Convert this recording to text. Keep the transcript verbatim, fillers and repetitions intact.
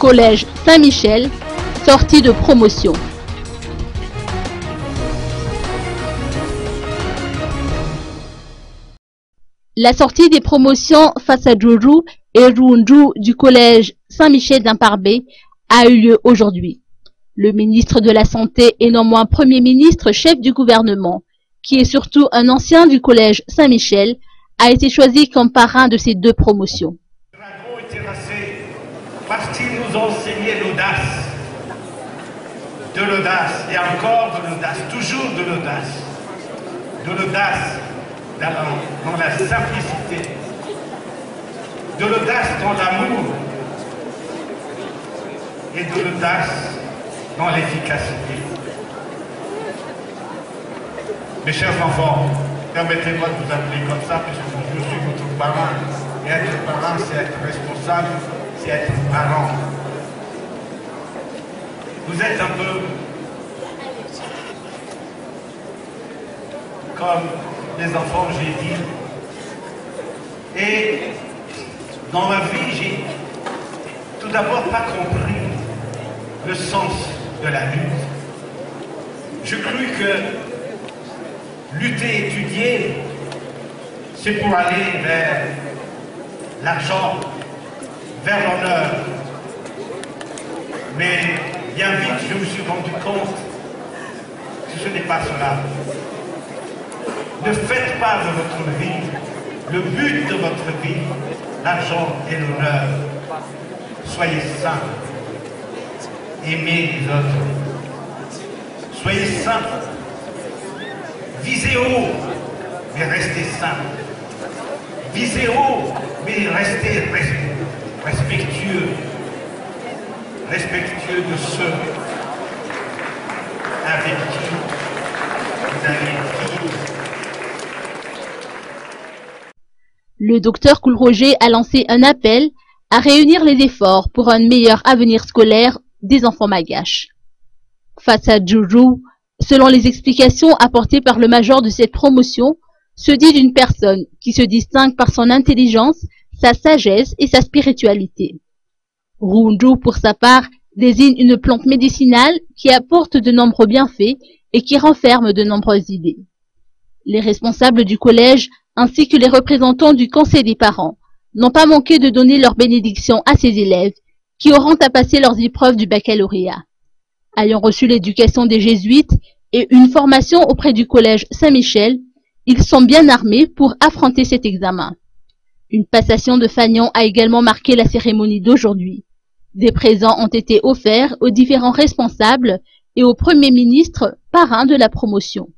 Collège Saint-Michel, sortie de promotion. La sortie des promotions Fasadjourou et Roundou du Collège Saint-Michel d'Imparbé a eu lieu aujourd'hui. Le ministre de la Santé et non moins Premier ministre, chef du gouvernement, qui est surtout un ancien du Collège Saint-Michel, a été choisi comme parrain de ces deux promotions. Dragon et terrassé parce qu'il nous enseignait l'audace. De l'audace et encore de l'audace, toujours de l'audace. De l'audace dans, dans la simplicité. De l'audace dans l'amour. Et de l'audace dans l'efficacité. Mes chers enfants, permettez-moi de vous appeler comme ça, puisque je suis votre parent. Et être parent, c'est être responsable, c'est être parent. Vous êtes un peu comme les enfants, j'ai dit. Et dans ma vie, j'ai tout d'abord pas compris le sens de la lutte. Je crus que lutter, étudier, c'est pour aller vers l'argent, vers l'honneur. Mais bien vite, je me suis rendu compte que ce n'est pas cela. Ne faites pas de votre vie le but de votre vie, l'argent et l'honneur. Soyez saints. Aimez les autres. Soyez saints. Visez haut, mais restez saints. Visez haut, mais restez respectueux. Respectueux de ceux avec qui vous allez vivre. Le docteur Koulroger a lancé un appel à réunir les efforts pour un meilleur avenir scolaire des enfants malgaches. Fasadjourou, selon les explications apportées par le major de cette promotion, se dit d'une personne qui se distingue par son intelligence, sa sagesse et sa spiritualité. Roundou, pour sa part, désigne une plante médicinale qui apporte de nombreux bienfaits et qui renferme de nombreuses idées. Les responsables du collège ainsi que les représentants du conseil des parents n'ont pas manqué de donner leur bénédiction à ces élèves qui auront à passer leurs épreuves du baccalauréat. Ayant reçu l'éducation des jésuites et une formation auprès du collège Saint-Michel, ils sont bien armés pour affronter cet examen. Une passation de fanion a également marqué la cérémonie d'aujourd'hui. Des présents ont été offerts aux différents responsables et au Premier ministre, parrain de la promotion.